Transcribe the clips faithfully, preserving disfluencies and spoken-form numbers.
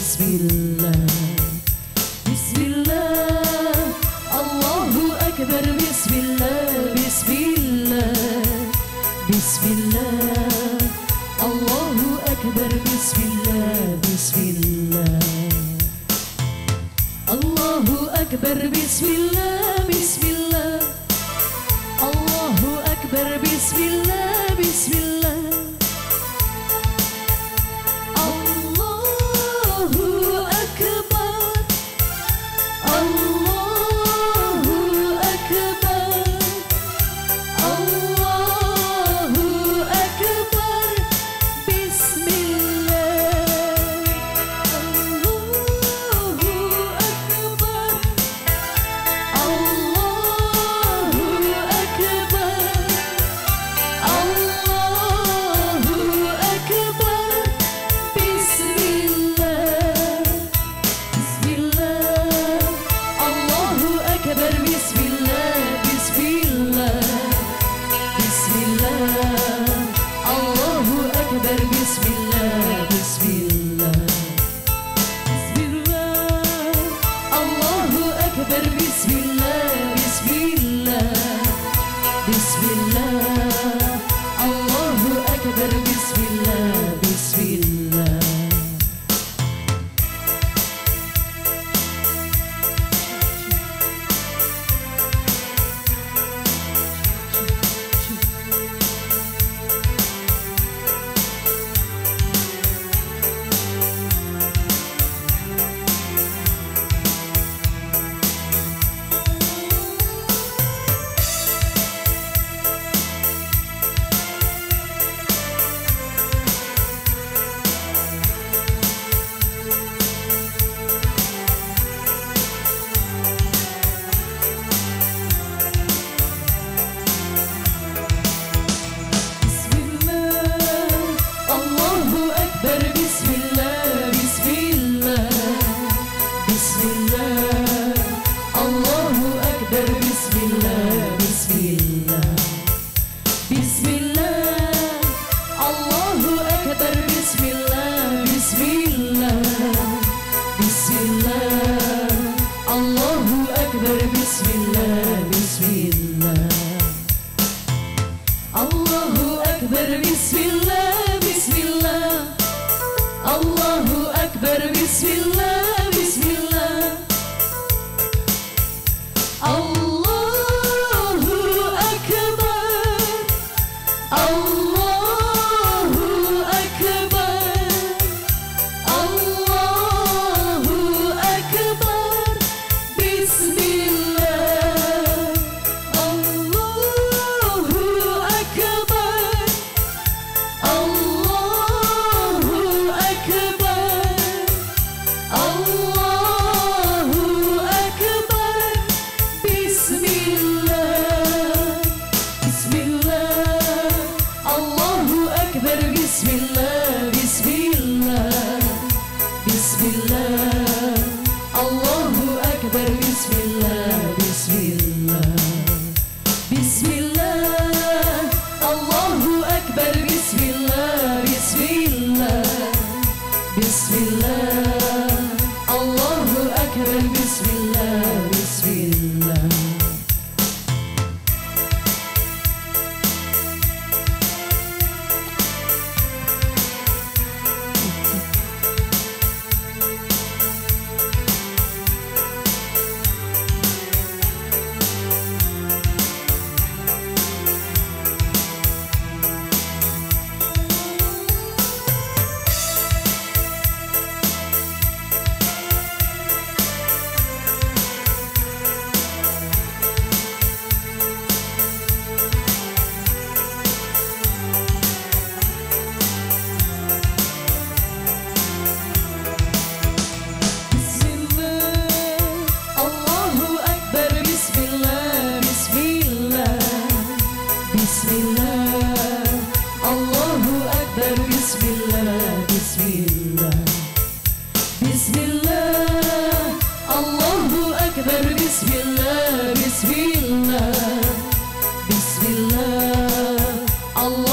Bismillah, Bismillah, Allahu Akbar. Bismillah, Bismillah, Bismillah, Allahu Akbar. Bismillah, Bismillah, Allahu Akbar. Bismillah, Bismillah, Allahu Akbar. Bismillah, Bismillah,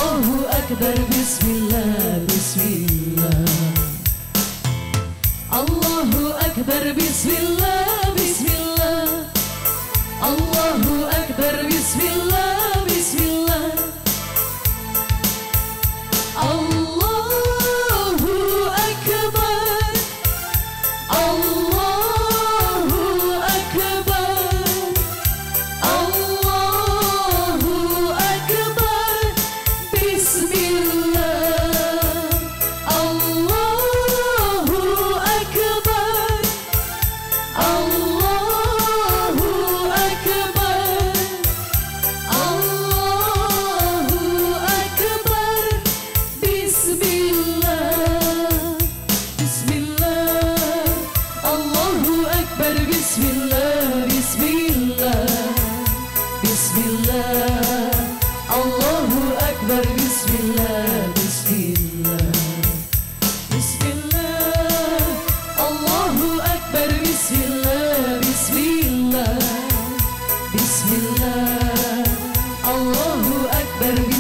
Akbar, Bismillah, Bismillah, أكبر بسم الله بسم الله الله أكبر بسم الله بسم الله الله أكبر الله أكبر الله أكبر بسم الله الله أكبر الله أكبر الله أكبر بسم الله بسم الله الله أكبر بسم الله بسم الله بسم الله الله أكبر بسم الله بسم الله بسم الله الله أكبر بسم الله بسم الله بسم الله الله أكبر